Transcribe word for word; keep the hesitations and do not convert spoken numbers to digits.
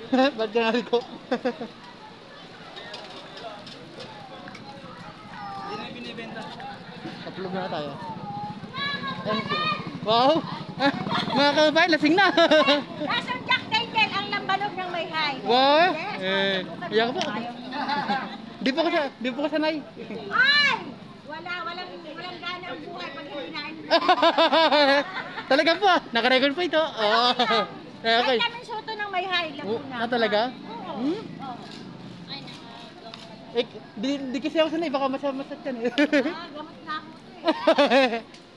Ba't ganari ko? Hindi na binibenta. Upload na tayo. Ayan. Wow! Mga kababayan, lasing na! Nasaan Jack Daniel ang lambanog ng may high? Wow! Yes, Eh, masubukan iyak mo. po. Ayaw mo. Di po ko sa, di po ko sanay. Ay! Wala, walang, walang gana ang buhay pag hinahin mo. Talaga po, nakarecord po ito. Oh. Eh, okay. Kahit namin suto ng may high, Oh, Laguna. ah, talaga? Oo. Hmm? Oo. Eh, di, di kasi ako sanay, baka masama-masat yan eh. Ah, gamot na ako ito eh.